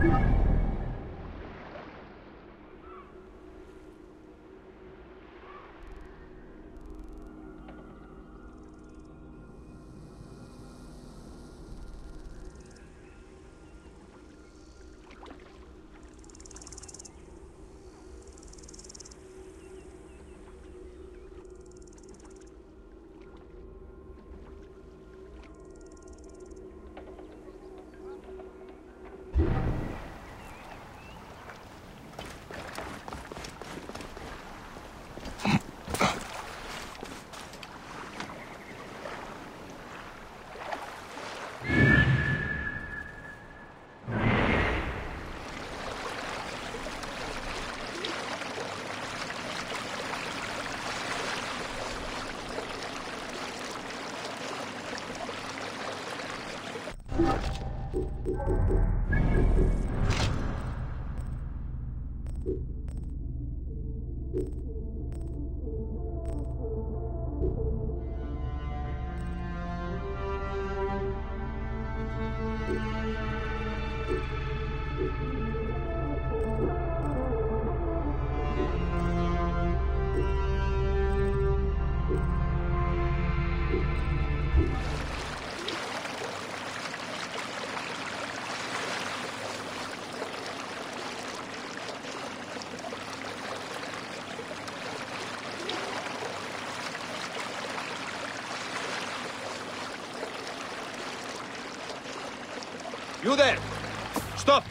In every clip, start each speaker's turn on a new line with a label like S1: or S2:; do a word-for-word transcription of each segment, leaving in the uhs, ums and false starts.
S1: You there! Stop!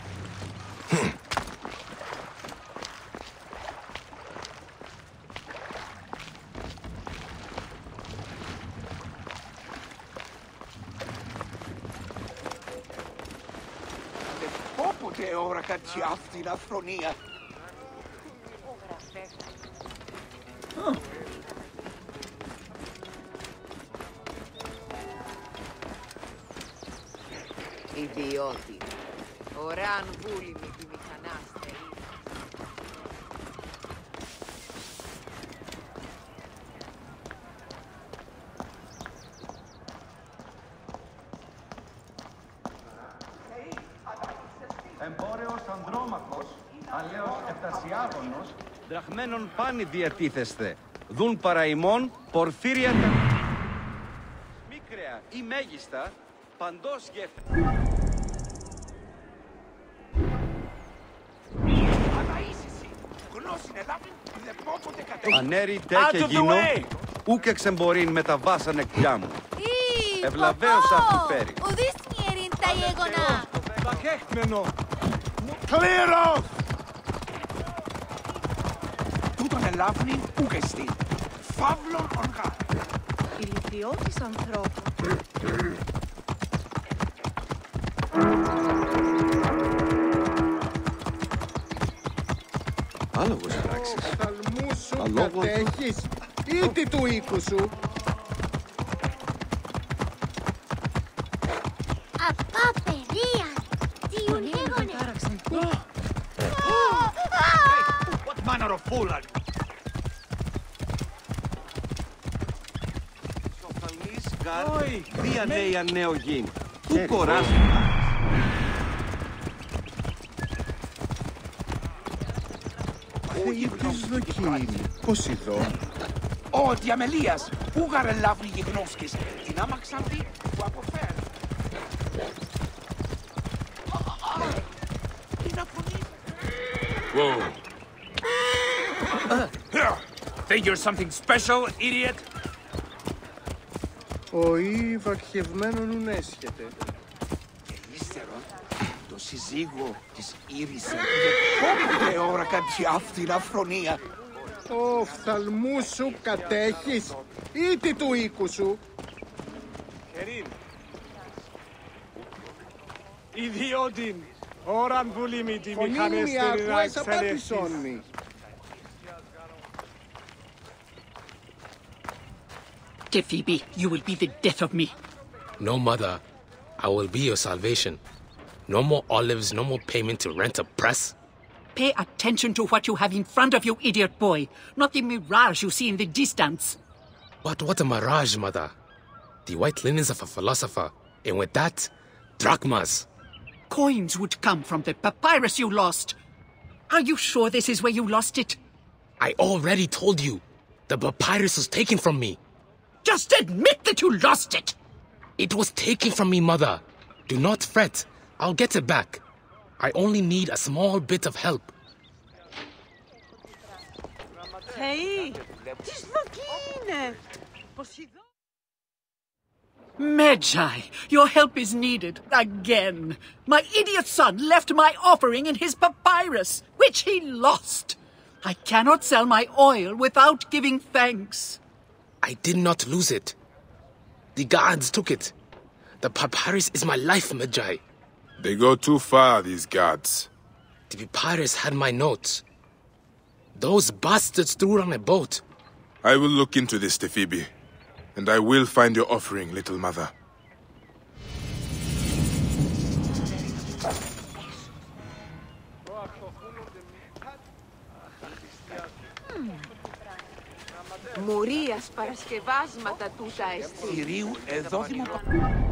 S2: Όποτε ώρα κάτι αυτή την αφρονία.
S3: Ιδιώτη. Ωραίαν βούλη με τη μηχανάστερη.
S4: Εμπόρεος ανδρόμαχος, αλλαίος εφτασιάγωνος,
S1: Δραχμένων πάνη διατίθεσθε. Δουν παρά ημών πορφύρια τα... Μίκραια ή μέγιστα, παντός γέφυρα. Ανέρι τε και γίνω, ούκ εξεμπορήν με τα βάσαν εκπιά μου. Ευλαβαίος αυτή φέρει.
S5: Ουδείς μιερήν τα γεγονά.
S1: Παχέχμενο.
S2: Clear off! Τούτον ελάβνει ούκ εστί. Φαύλον οργά.
S5: Ηλικιώτης ανθρώπου.
S6: Άλογος πράξεις.
S7: Οφθαλμού σου
S6: Αλόγω
S7: κατέχεις ήτι του οίκου σου.
S5: Απά παιδεία. Τι ονίγωνε.
S2: What manner of fool are you?
S1: Σοφαλής γάρ, δια νέα νέο γιν. Ου κοράς.
S7: Θεοί της δοκίνη. Πώς ειδώ.
S2: Ο διαμελίας, ούγαρ ελάβνει γιγνώσκης. Την άμαξαν δι, που αποφέρει. Τι να πονεί.
S8: Whoa. Think you're something special, idiot?
S7: Ο Ήβ αρχευμένον ουν έσχεται.
S2: Και ύστερον, το συζύγο της Ήρησεν. Όποτε ώρα κάτι αυτή την αφρονία.
S7: Οφθαλμού σου κατέχεις ήτι του οίκου σου.
S9: Κερίν. Ιδιώτην. Ώραν βουλή μη τη
S7: Φωνή μου μη ακούες απάντησόν μη.
S10: Phoebe, you will be the death of me.
S8: No, mother. I will be your salvation. No more olives, no more payment to rent a press.
S10: Pay attention to what you have in front of you, idiot boy, not the mirage you see in the distance.
S8: But what a mirage, mother. The white linens of a philosopher, and with that, drachmas.
S10: coins would come from the papyrus you lost. Are you sure this is where you lost it?
S8: I already told you. The papyrus was taken from me.
S10: Just admit that you lost it!
S8: It was taken from me, Mother. Do not fret. I'll get it back. I only need a small bit of help.
S3: Hey, τι σβοκή είναι!
S10: Magi, your help is needed again. My idiot son left my offering in his papyrus, which he lost. I cannot sell my oil without giving thanks.
S8: I did not lose it. The guards took it. The papyrus is my life, Magi.
S6: They go too far, these guards.
S8: The papyrus had my notes. Those bastards threw it on a boat.
S6: I will look into this, Tephibi. And I will find your offering, little mother.
S3: Μουρίας παρασκευάσματα τούτα εστί.
S2: Κυρίου εδώ δημο...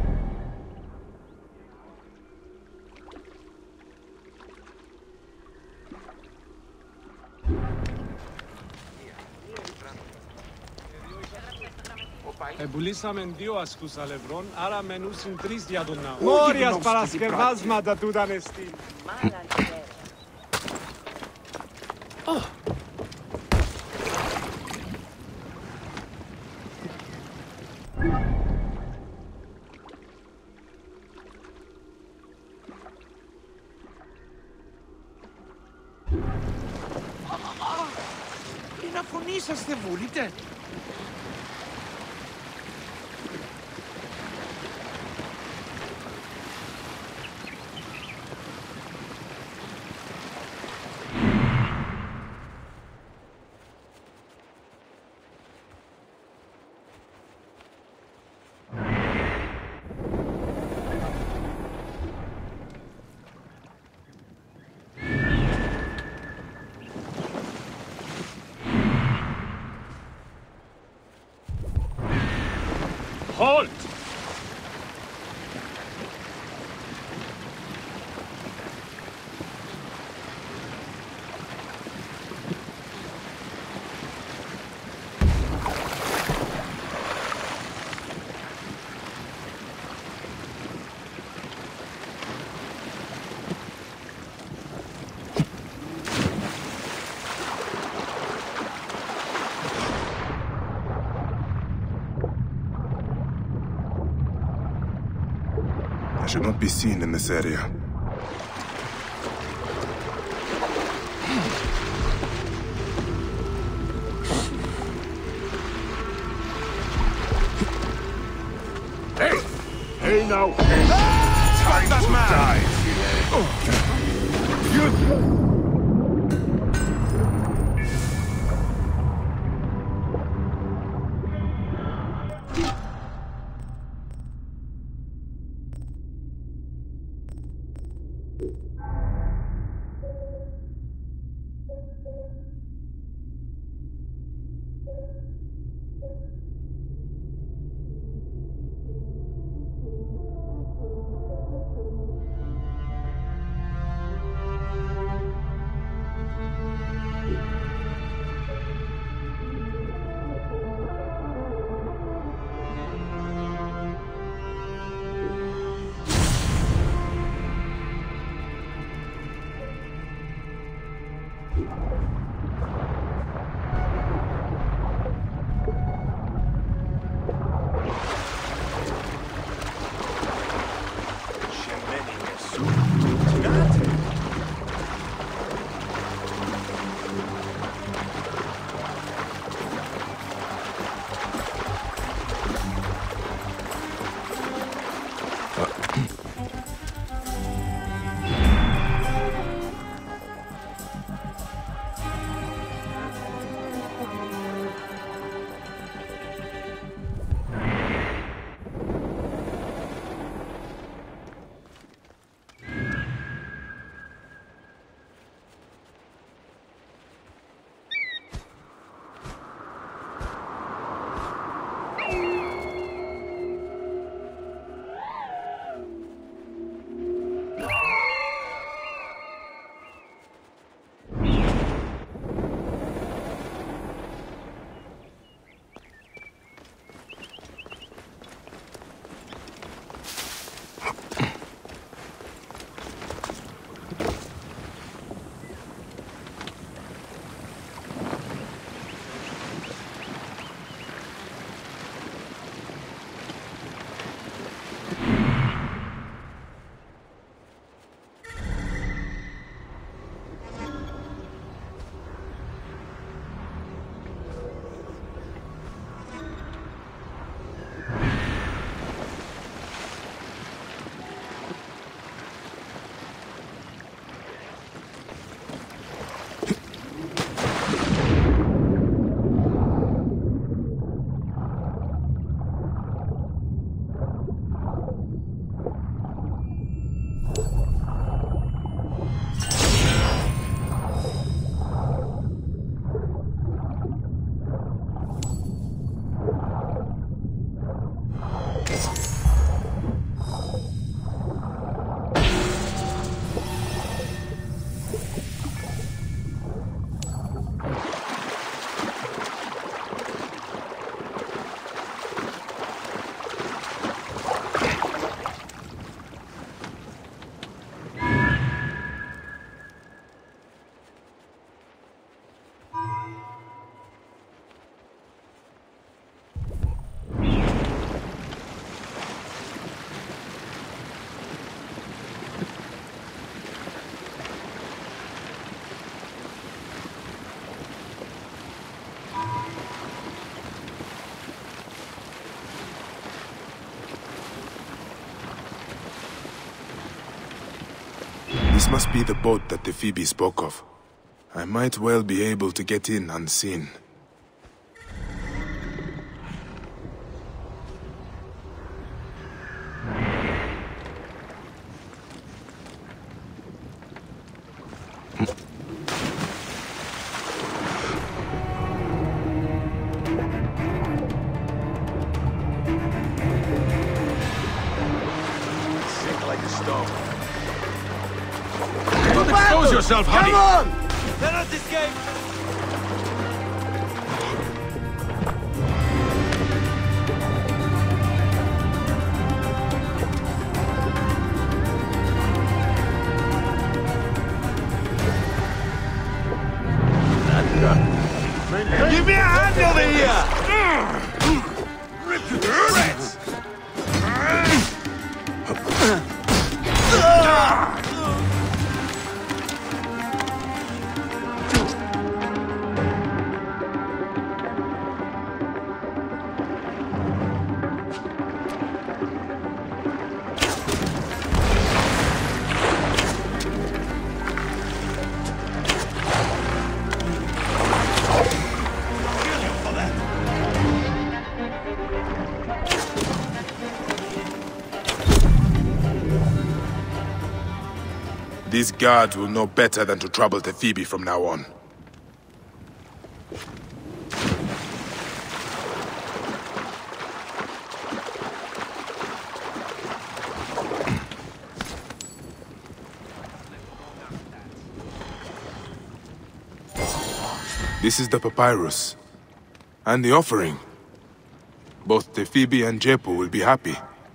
S9: Εμπουλήσαμε δύο ασκούς αλευρών, άρα μενούσιν τρεις για τον ναό. Μόριας παρασκευάσματα τούταν εστί.
S2: Είναι να φωνή σας δεν βούλετε.
S9: Halt!
S6: I should not be seen in this area.
S7: Hey! Hey now! Time to die! You...
S6: This must be the boat that the Phoebe spoke of. I might well be able to get in unseen.
S1: Expose yourself, honey!
S2: Come on!
S1: Let us escape! Give me a hand over here! Rip you to shreds!
S6: These guards will know better than to trouble the Phoebe from now on. This is the papyrus. And the offering. Both the Phoebe and Jepu will be happy.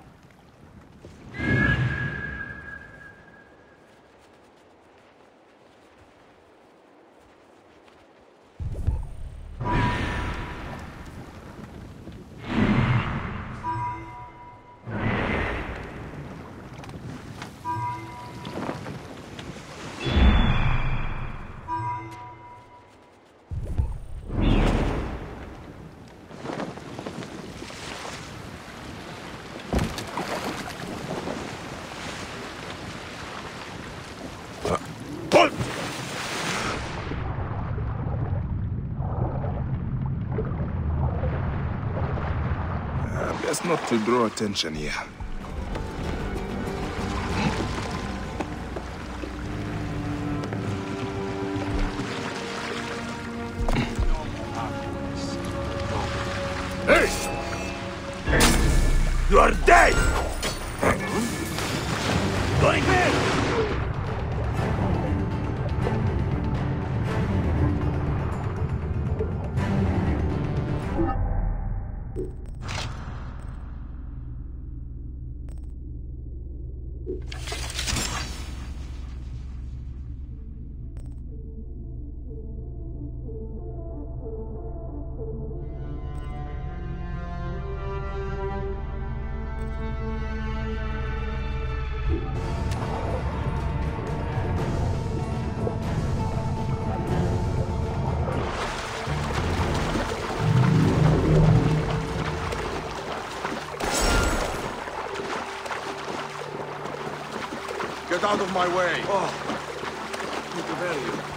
S6: Best not to draw attention here.
S7: Hey! You are dead! Going in!
S1: Get out of my way! Oh, need to bury you.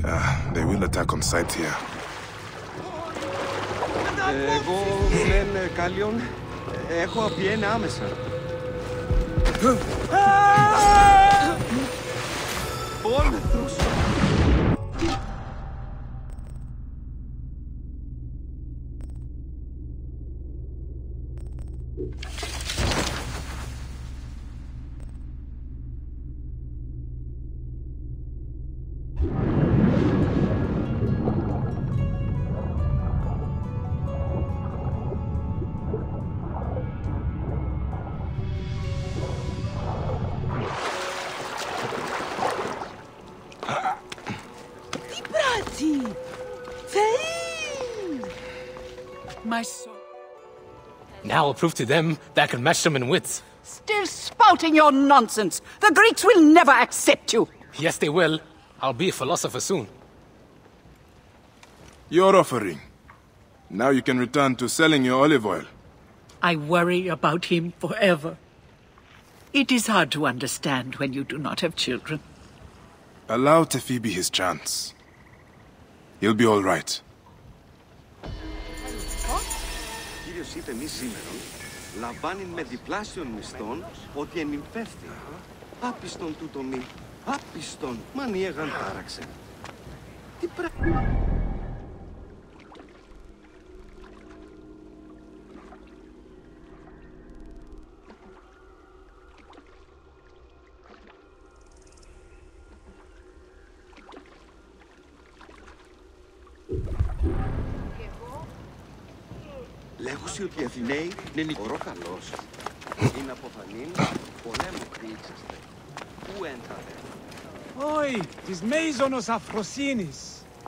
S6: Ah, they will attack on sight here.
S1: Εγώ δεν Κάλλιον. Έχω απειένε άμεσα. Όλεθρος.
S10: My soul.
S8: Now I'll prove to them that I can match them in wits.
S10: Still spouting your nonsense. The Greeks will never accept you.
S8: Yes, they will. I'll be a philosopher soon.
S6: Your offering. Now you can return to selling your olive oil.
S10: I worry about him forever. It is hard to understand when you do not have children.
S6: Allow Tefibi his chance. He'll be all right.
S1: Κύριος είπε μη σήμερα, λαμβάνει με διπλάσιον μισθόν ότι ενυμφεύθη. Άπιστον τούτο μη, άπιστον, μανιέγαν τάραξε. Τι πράγμα. Λέγουσι ότι οι Αθηναίοι είναι νικορό καλός. Είναι από φανήν, πολέμου κρύξαστε. Πού έντατε.
S9: Όχι, της μέιζονος αφροσύνης.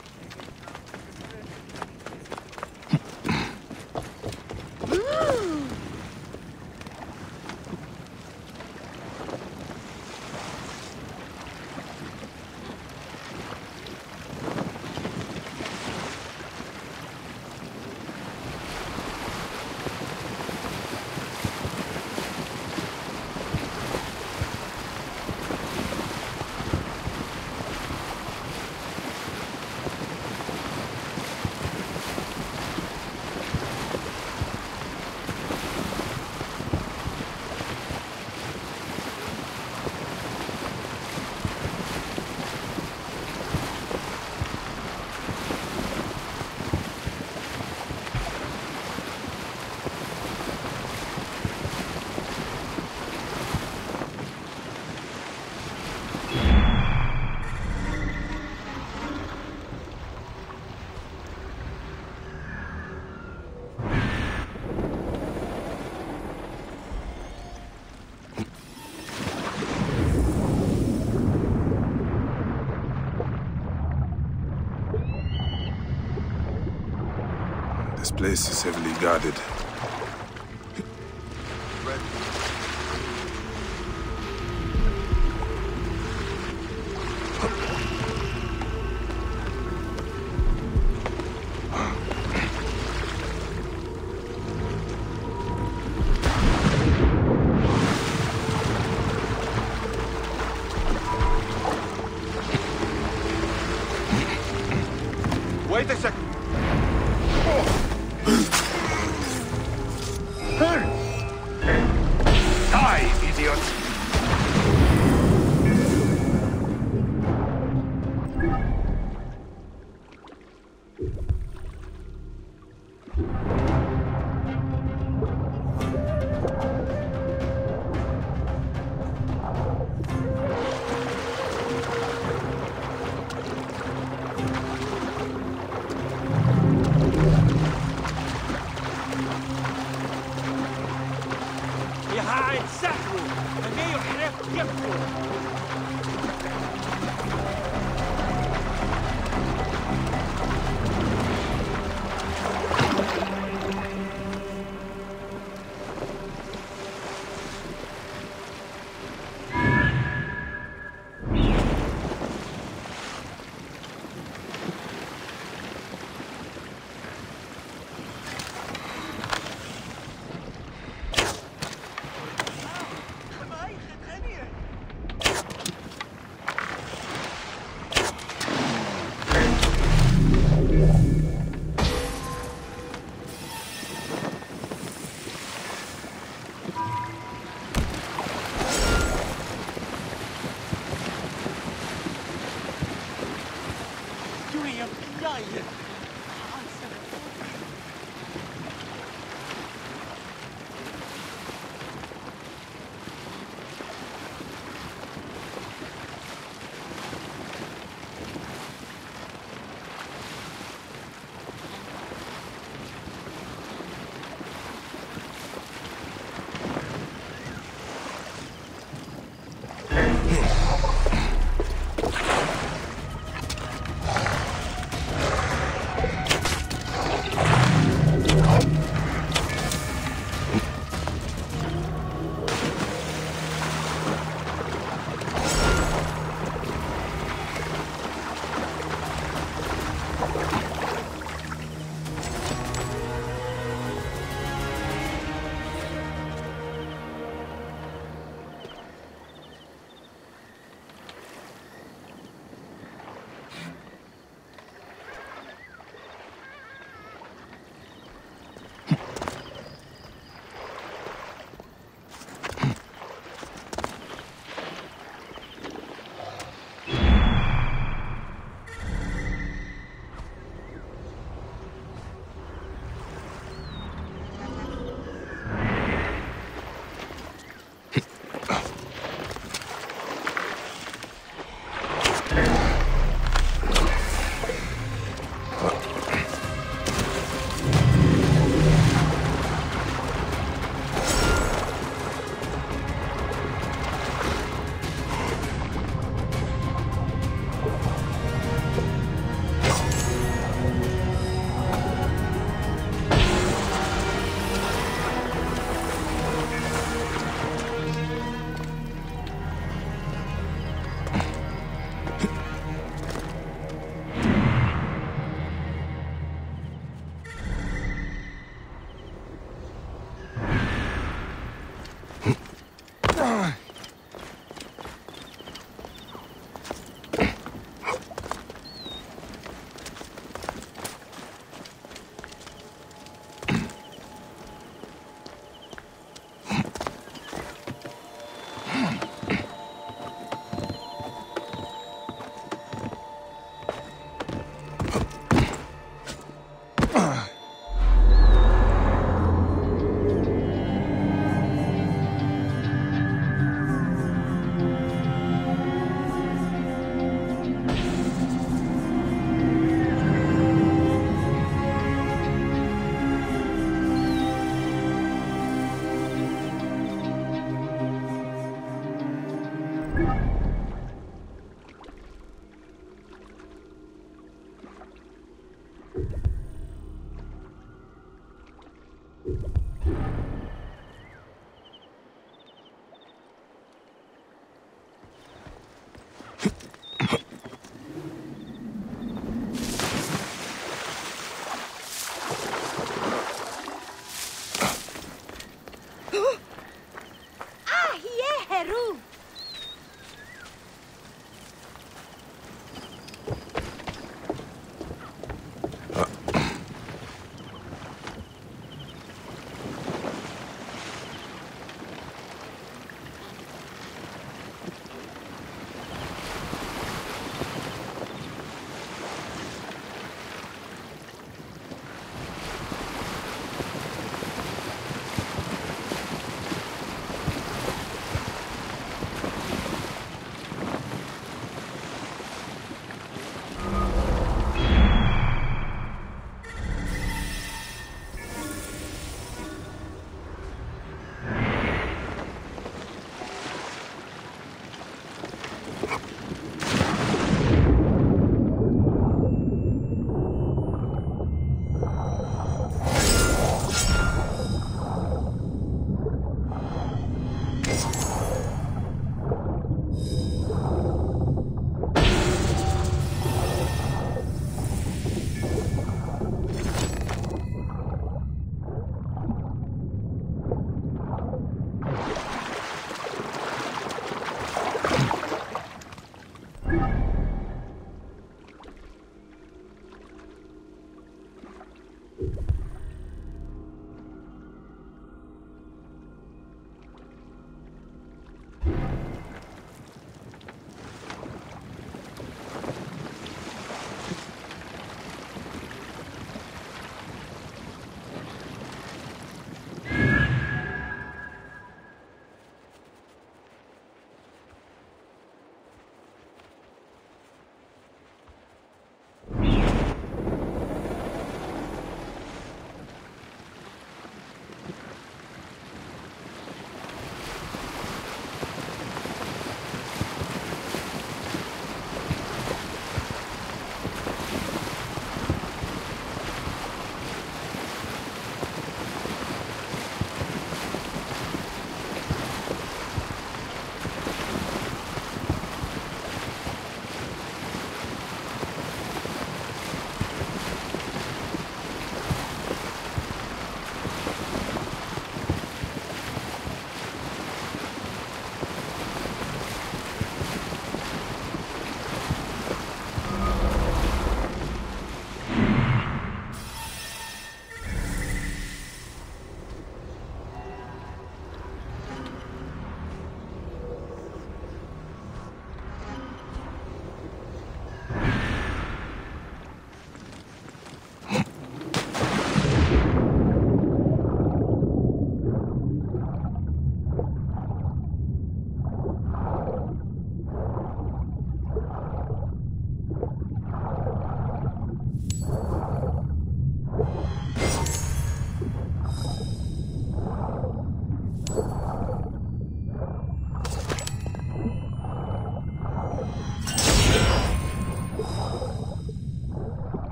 S6: This place is heavily guarded.
S1: Wait a second.
S2: Die, idiot!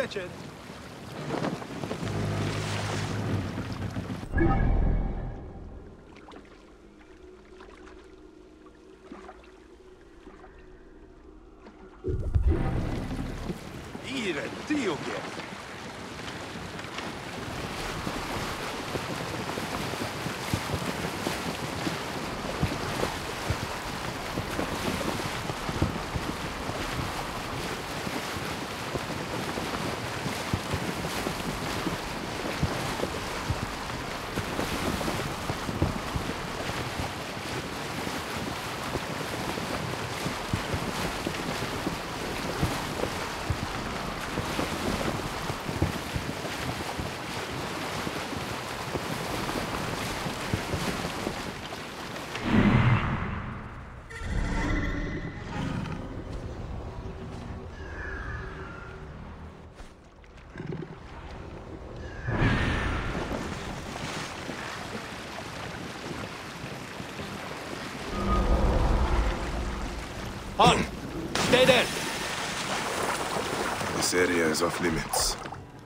S9: wretched.
S7: Ire, Dio che
S8: Halt! Stay there!
S6: This area is off limits.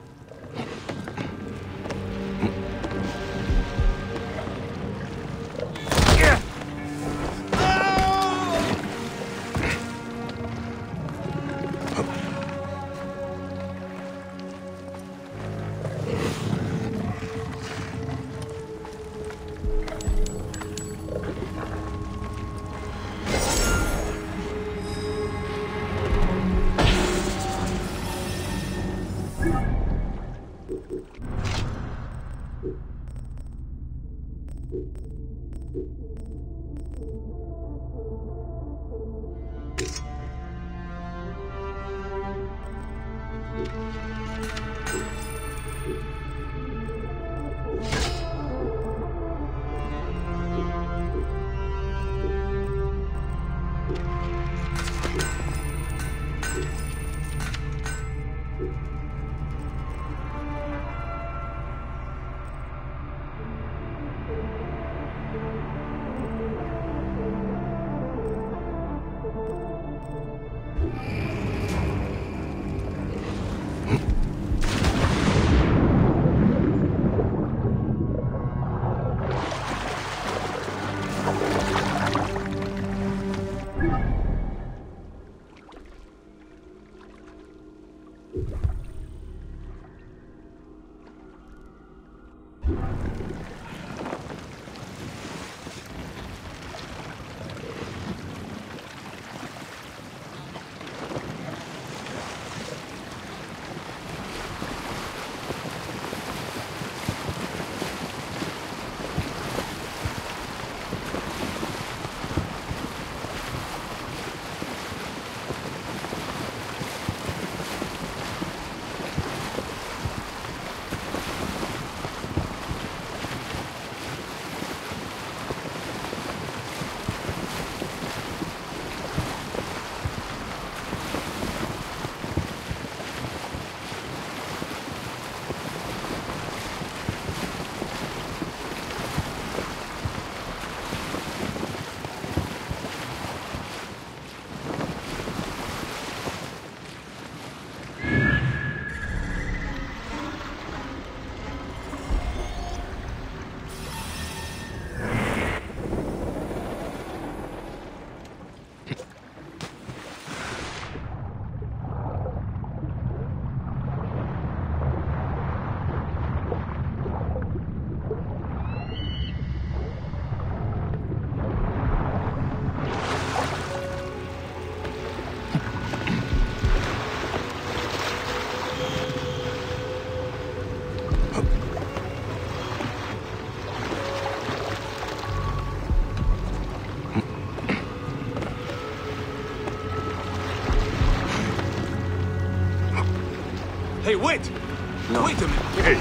S7: Hey, wait!
S2: No.
S7: Wait a minute!
S6: Hey!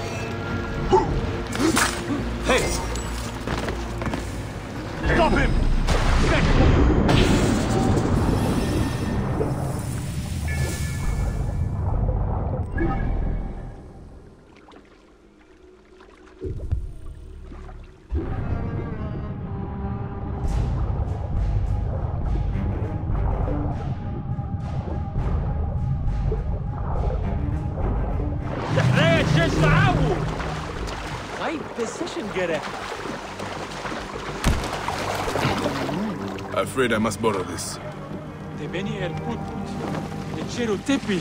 S7: Hey! Stop him! تعالوا. My decision get
S6: Afraid I must borrow this.
S9: Tebeni erkut. Echero tepi.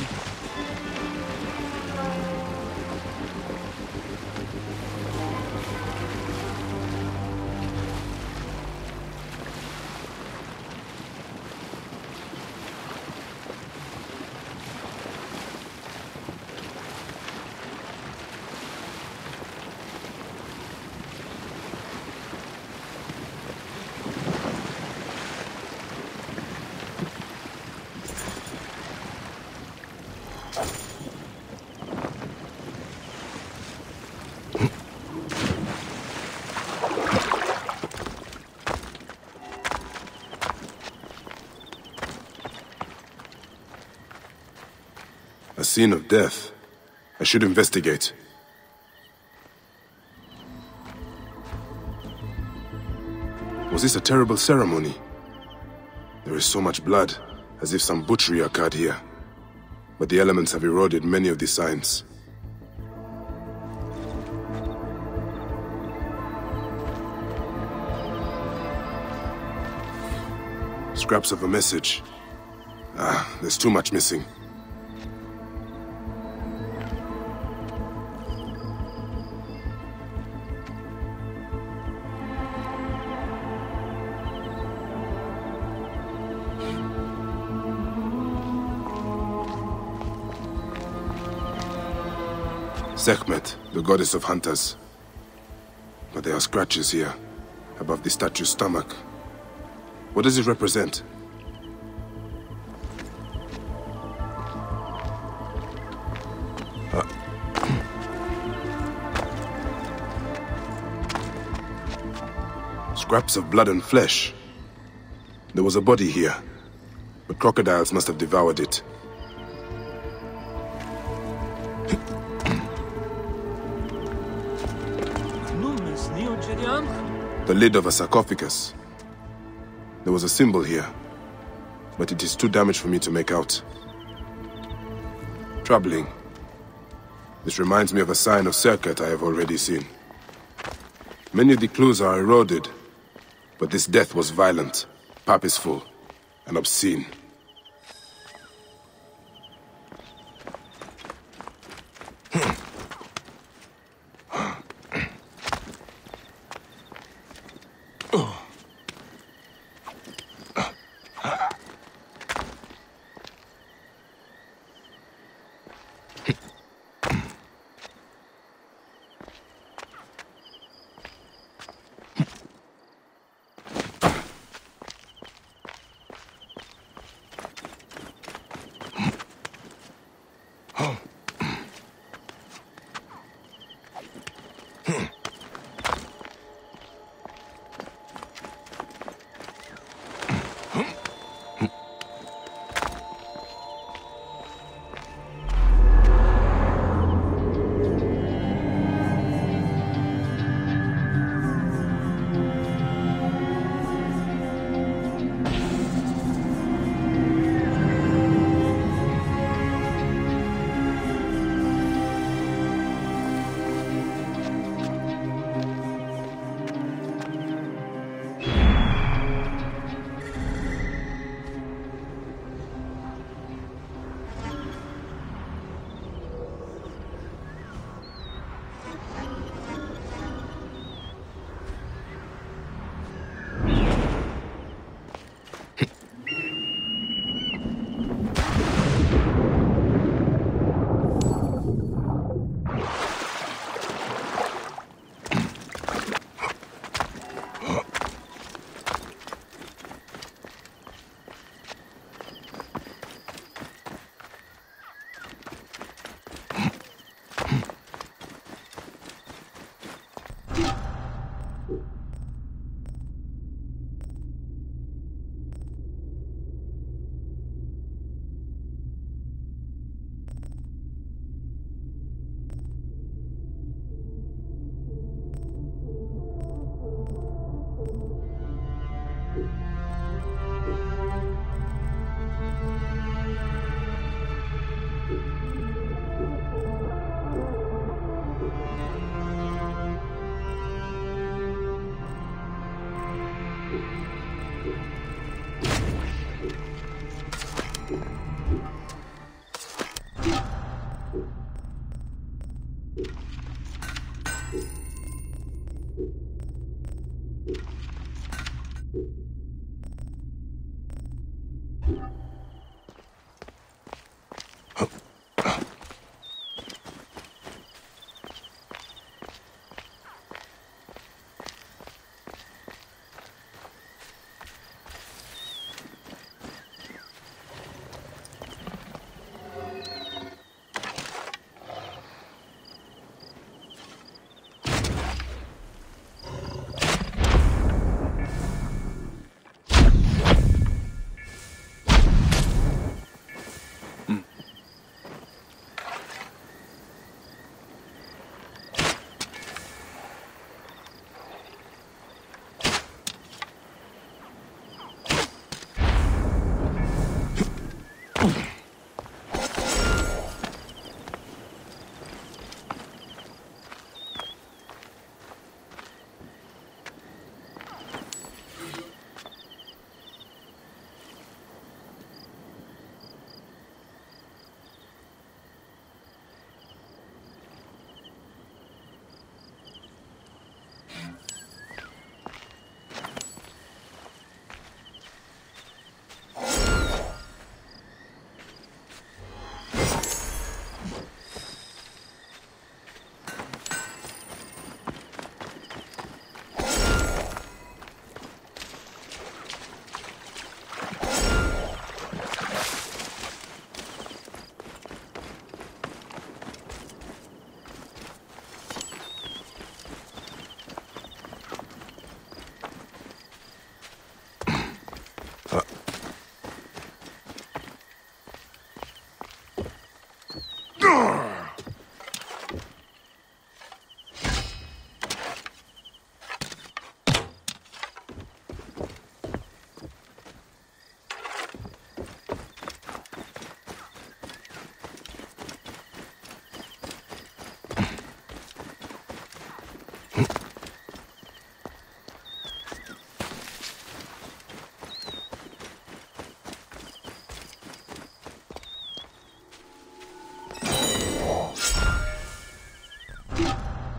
S6: A scene of death. I should investigate. Was this a terrible ceremony? There is so much blood, as if some butchery occurred here. But the elements have eroded many of the signs. Scraps of a message. Ah, there's too much missing. Sekhmet, the goddess of hunters. But there are scratches here, above the statue's stomach. What does it represent? Uh. Scraps of blood and flesh. There was a body here, but crocodiles must have devoured it. The lid of a sarcophagus. There was a symbol here, but it is too damaged for me to make out. Troubling. This reminds me of a sign of circuit I have already seen. Many of the clues are eroded, but this death was violent, purposeful, and obscene.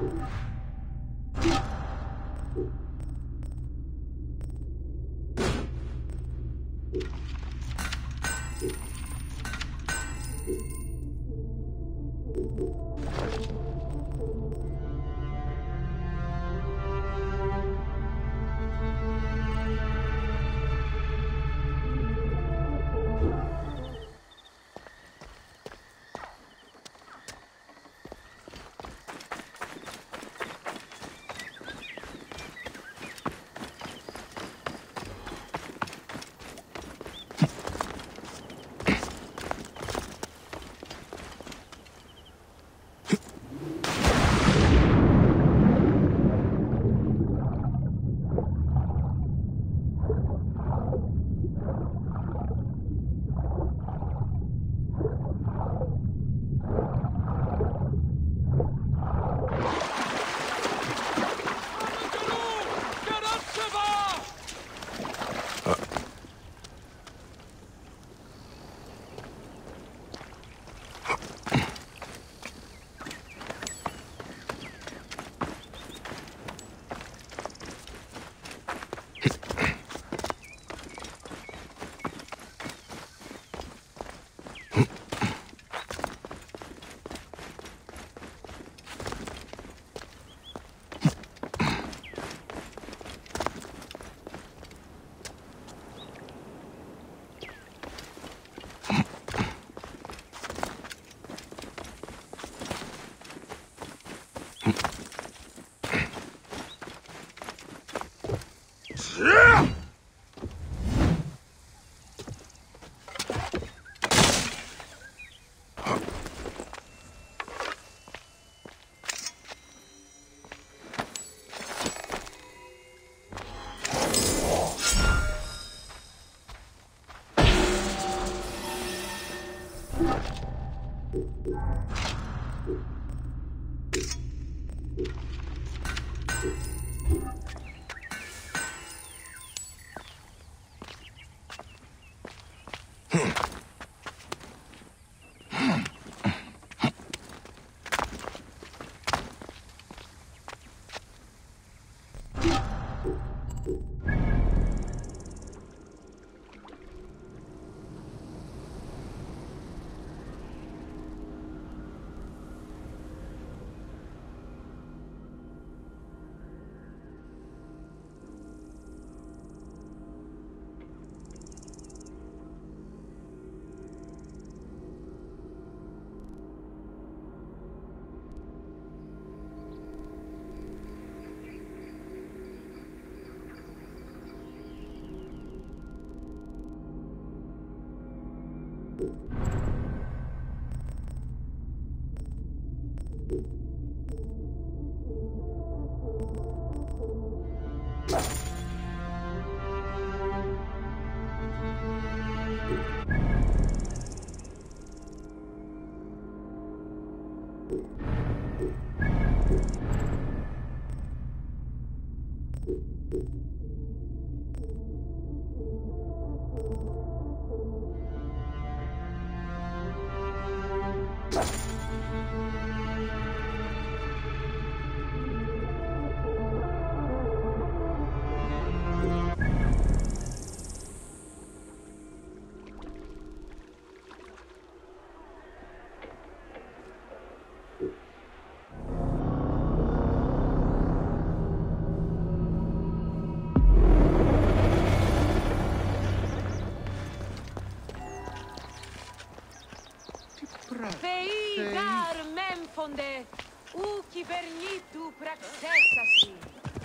S3: Θεοί γαρ μέμφονται, ου κυβερνήτου πραξέσασι.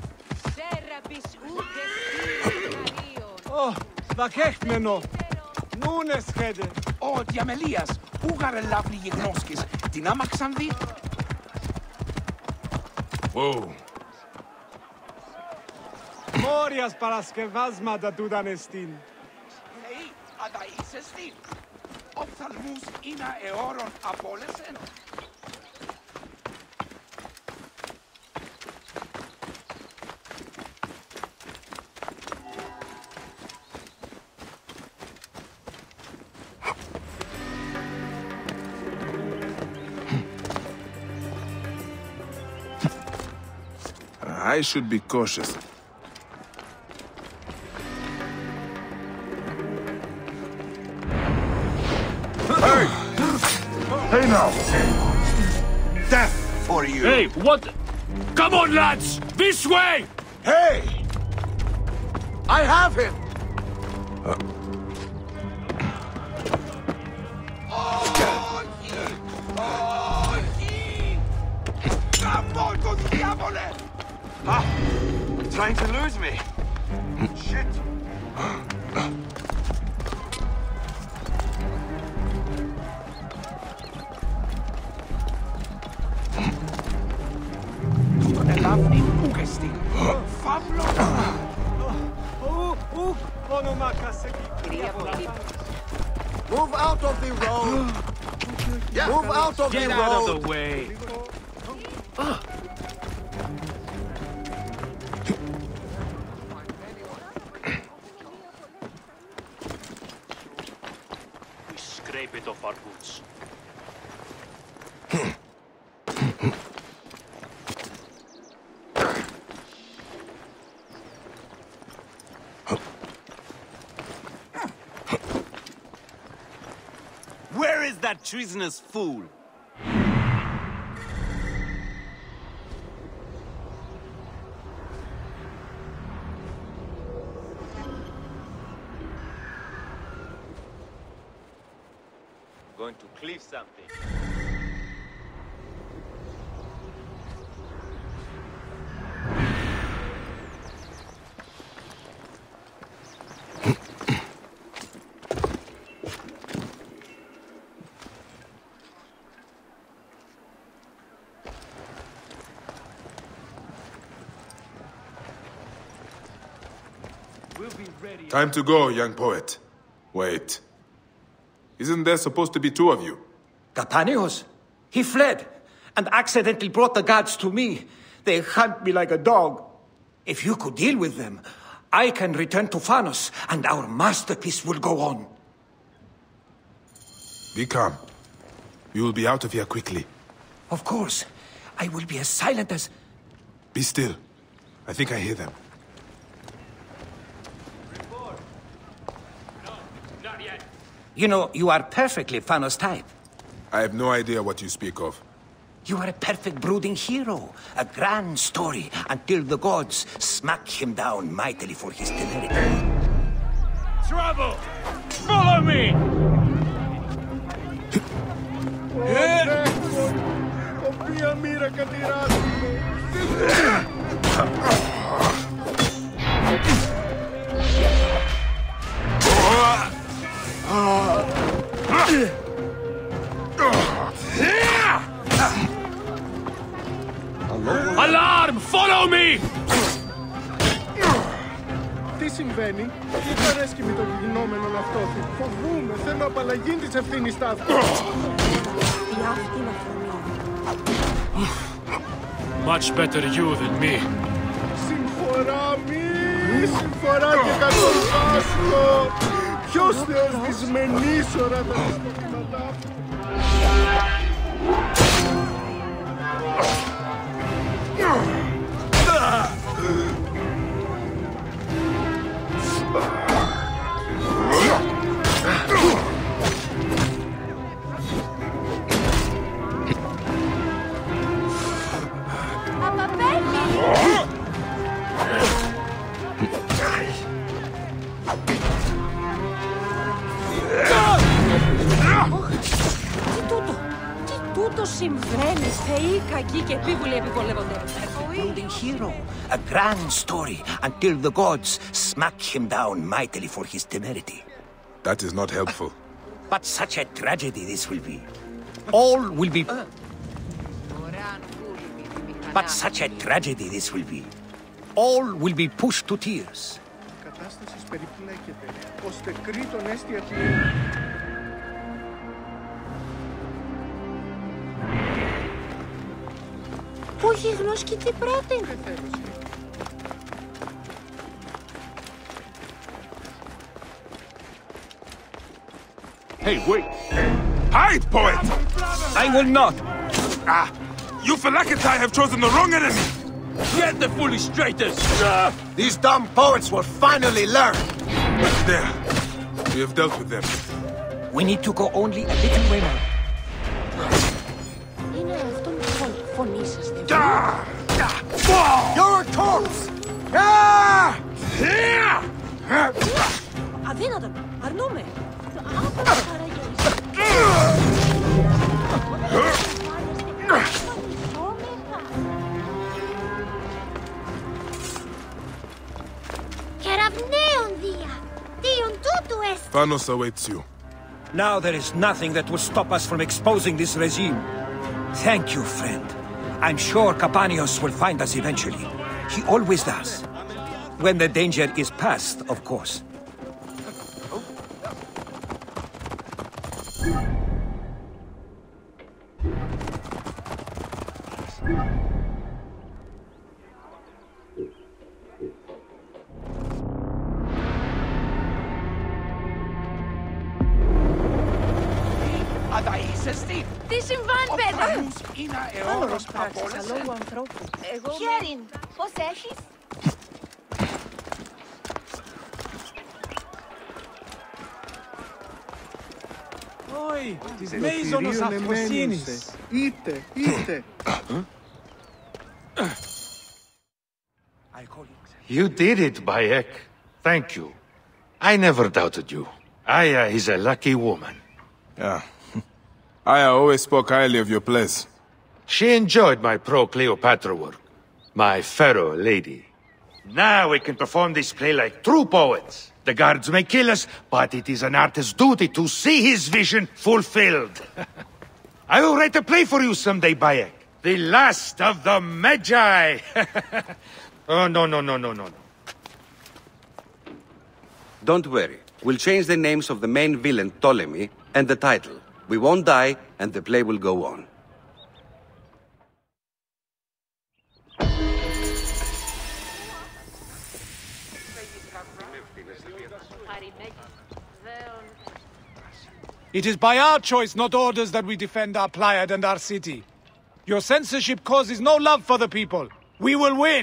S3: Σέραπης ούτε στήλ
S9: Ω, βακέχτμενο. Νούνε σχέδε.
S2: Ο διαμελίας, ου γαρελάβνη γιγνώσκης, την άμαξαν δει.
S6: Whoa.
S9: Μόριας παρασκευάσματα τούταν εστίν.
S2: Θεοί, ατα είσαι στήν. Οφθαλμούς είναι αιώρων απόλεσεν.
S6: I should be cautious.
S2: Hey! Hey now! Death for you!
S7: Hey, what? Come on, lads! This way!
S2: Hey! I have him!
S1: Ah, trying to lose me. Shit.
S2: Move out of the road! Move out of
S7: Get
S2: the
S7: out
S2: road!
S7: of the way! We scrape it off our boots.
S11: Where is that treasonous fool? Going to cleave something.
S6: Time to go, young poet. Wait. Isn't there supposed to be two of you?
S2: Catanios? He fled, and accidentally brought the gods to me. They hunt me like a dog. If you could deal with them, I can return to Phanos, and our masterpiece will go on.
S6: Be calm. We will be out of here quickly.
S2: Of course. I will be as silent as...
S6: Be still. I think I hear them.
S2: You know, you are perfectly Phanos type.
S6: I have no idea what you speak of.
S2: You are a perfect brooding hero. A grand story until the gods smack him down mightily for his temerity.
S7: Trouble! Follow me!
S9: Οποία μοίρα κατηράσουμε.
S7: Alarm! Follow me!
S9: Τι συμβαίνει, τι παρέσκει με το γινόμενο αυτό. Φοβούμαι, θέλω απαλλαγή της ευθύνης ταύτη.
S3: Η αυτή να φωνή.
S7: Much better you than me.
S9: Συμφορά μη, συμφορά και κατορβάσκω. Ποιος θεός δυσμενής ώρα θα δεις το δυνατά.
S3: Συμβαίνει, θεοί, κακοί και επίβουλοι επιβολεύονται.
S2: Brooding hero. A grand story until the gods smack him down mightily for his temerity.
S6: That is not helpful.
S2: But such a tragedy this will be. All will be... But such a tragedy this will be. All will be pushed to tears.
S9: Η κατάσταση περιπλέκεται, ώστε κρήτον έστια πλήρη.
S5: Πού γιγνός και τι πράτην.
S7: Hey, wait!
S6: Hide, poet!
S2: I will not!
S6: Ah! You Phylakitai have chosen the wrong enemy!
S7: Get the foolish traitors!
S2: These dumb poets will finally learn!
S6: There. We have dealt with them.
S2: We need to go only a little way more.
S5: Είναι αυτό με τη φωνή σας, δεν
S2: Your corpse!
S3: Αδύνατον! Αρνούμε! Άπλα παραγγελίες!
S5: Κεραυναίων δία! Τίον τούτου est!
S6: Thanos awaits you.
S2: Now there is nothing that will stop us from exposing this regime. Thank you, friend. I'm sure Capanios will find us eventually. He always does. When the danger is past, of course.
S5: Τι συμβάν, παιδε!
S3: Άνορος πράξεις, αλόγου ανθρώπου. Εγώ...
S5: Χέριν, πώς έχεις?
S9: Όχι, της μέιζωνος αφροσύνης.
S4: Είτε, είτε.
S12: You did it, Bayek. Thank you. I never doubted you. Aya is a lucky woman.
S6: Yeah. Aya always spoke highly of your place.
S12: She enjoyed my pro-Cleopatra work. My pharaoh lady. Now we can perform this play like true poets. The guards may kill us, but it is an artist's duty to see his vision fulfilled. I will write a play for you someday, Bayek. The last of the Magi. Oh, no, no, no, no, no, no.
S1: Don't worry. We'll change the names of the main villain, Ptolemy, and the title. We won't die, and the play will go on.
S9: It is by our choice, not orders, that we defend our Pleiad and our city. Your censorship causes no love for the people. We will win!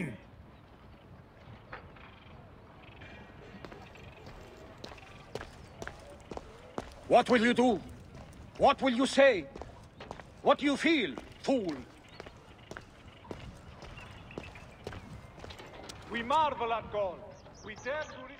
S2: What will you do? What will you say? What do you feel, fool?
S9: We marvel at God. We dare to